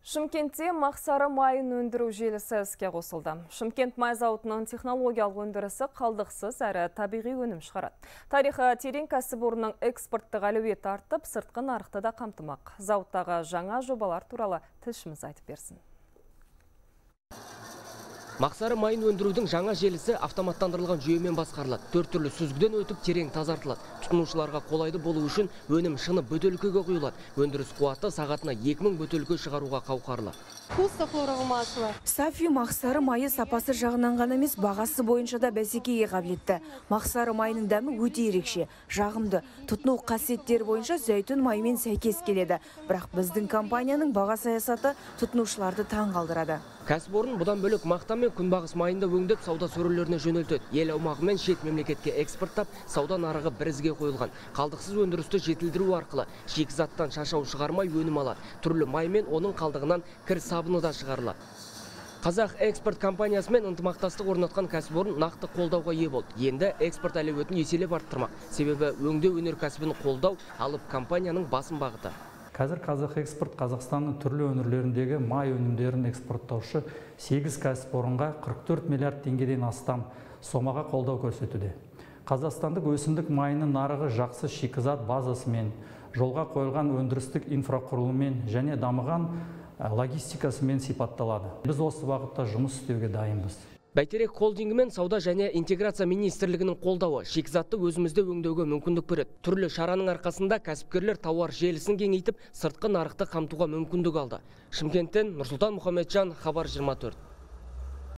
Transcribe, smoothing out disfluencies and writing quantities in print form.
Шымкентте Мақсары майын өндіру желісі іске қосылды. Шымкент май зауытының технологиялық өндірісі қалдықсыз әрі табиғи өнім шығарады. Тарихы терең кәсіпорынның экспорттық әлеуеті артып, сыртқы нарықты да қамтымақ. Зауыттағы жаңа жобалар туралы тілшіміз айтып берсін. Мақсары майын өндірудің жаңа желісі автоматтандырылған жүйемен басқарылады. 4 түрлі сүзгіден өтіп терең тазартылады. Тұтынушыларға қолайды болу үшін өнім шыны бөтелкеге құйылады. Өндіріс қуаты сағатына 2000 бөтелке шығаруға қауқарлы. Сафи Мақсары майы сапасы жағынан ғана емес, бағасы бойынша да бәсекеге қабілетті. Мақсары майының дәмі өте ерекше, жағымды. Тұтыну қасиеттері бойынша зәйтүн майымен сәйкес келеді. Бірақ біздің компанияның баға саясаты тұтынушыларды таң қалдырады. Кәсіпорын бұдан бөлек мақта мен күнбағыс майында өңдеп сауда сөрелеріне жөнелтеді. Ел аумағы мен шет мемлекетке экспорттап, сауда нарығы бірізге қойылған. Қалдықсыз өндірісті жетілдіру арқылы шикізаттан шашау шығармай өнім алады. Түрлі май мен оның қалдығынан кір сабыны да шығарылады. Қазақ экспорт компаниясымен ынтымақтастық орнатқан кәсіпорын нақты қолдауға ие болды. Енді экспорт әлеуетін еселеп арттырмақ. Себебі өңдеу өнеркәсібін қолдау алып компанияның басым бағыты. Қазір Қазақ экспорт Қазақстанның түрлі өңірлеріндегі май өнімдерін экспорттаушы 8 кәсіпорынға 44 миллиард теңгеден астам сомаға қолдау көрсетуде. Қазақстандық өсімдік майының нарығы жақсы шикізат базасымен, жолға қойылған өндірістік инфрақұрылыммен және дамыған логистикасымен сипатталады. Біз осы бағытта жұмыс істеуге дайынбыз. Бәйтерек холдингі мен сауда және интеграция министрлігінің қолдауы шикізатты өзімізде өңдеуге мүмкіндік береді. Түрлі шараның арқасында кәсіпкерлер тауар желісін кеңейтіп, сыртқы нарықты қамтуға мүмкіндік алды. Шымкенттен Нұрсұлтан Мұхамеджан, Хабар 24.